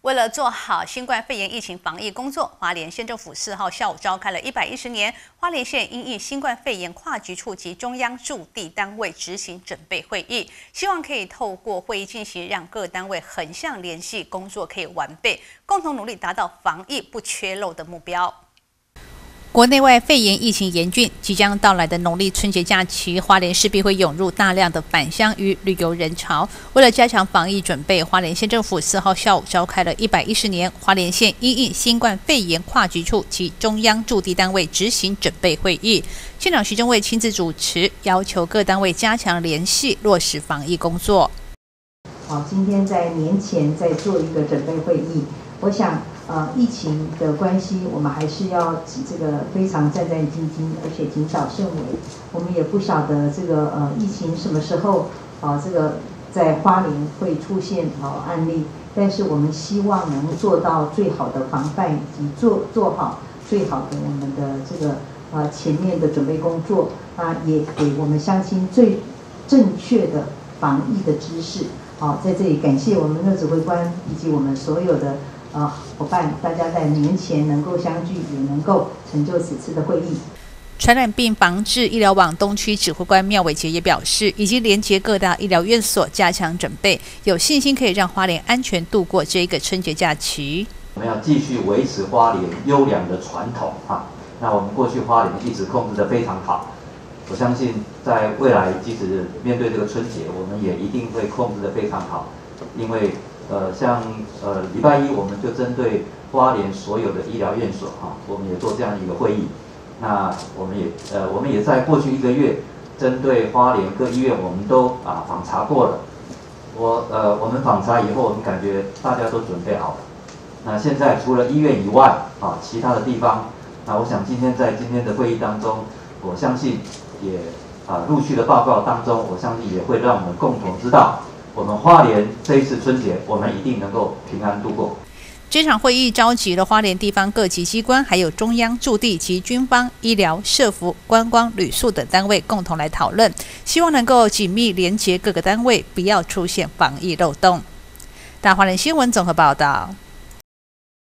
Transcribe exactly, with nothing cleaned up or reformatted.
为了做好新冠肺炎疫情防疫工作，花莲县政府四号下午召开了一百一十年花莲县因应新冠肺炎跨局处及中央驻地单位执行准备会议，希望可以透过会议进行，让各单位横向联系，工作可以完备，共同努力达到防疫不缺漏的目标。 国内外肺炎疫情严峻，即将到来的农历春节假期，花莲势必会涌入大量的返乡与旅游人潮。为了加强防疫准备，花莲县政府四号下午召开了一百一十年花莲县因应新冠肺炎跨局处及中央驻地单位执行准备会议。县长徐正伟亲自主持，要求各单位加强联系，落实防疫工作。 好，今天在年前在做一个准备会议，我想。 呃，疫情的关系，我们还是要这个非常战战兢兢，而且谨小慎微。我们也不晓得这个呃疫情什么时候啊、呃，这个在花莲会出现啊、呃、案例，但是我们希望能做到最好的防范，以及做做好最好的我们的这个呃前面的准备工作啊，也给我们乡亲最正确的防疫的知识。好、呃，在这里感谢我们的指挥官以及我们所有的。 呃，伙伴，大家在年前能够相聚，也能够成就此次的会议。 传染病防治医疗网东区指挥官廖伟杰也表示，已经连结各大医疗院所，加强准备，有信心可以让花莲安全度过这一个春节假期。 我们要继续维持花莲优良的传统哈。那我们过去花莲一直控制得非常好，我相信在未来，即使面对这个春节，我们也一定会控制得非常好，因为。 呃，像呃礼拜一我们就针对花莲所有的医疗院所哈、啊，我们也做这样一个会议。那我们也呃我们也在过去一个月，针对花莲各医院，我们都啊访查过了。我呃我们访查以后，我们感觉大家都准备好了。那现在除了医院以外啊，其他的地方，那我想今天在今天的会议当中，我相信也啊陆续的报告当中，我相信也会让我们共同知道。 我们花莲这一次春节，我们一定能够平安度过。 这场会议召集了花莲地方各级机关，还有中央驻地及军方、医疗、社福、观光、旅宿等单位共同来讨论，希望能够紧密连结各个单位，不要出现防疫漏洞。大花莲新闻综合报道。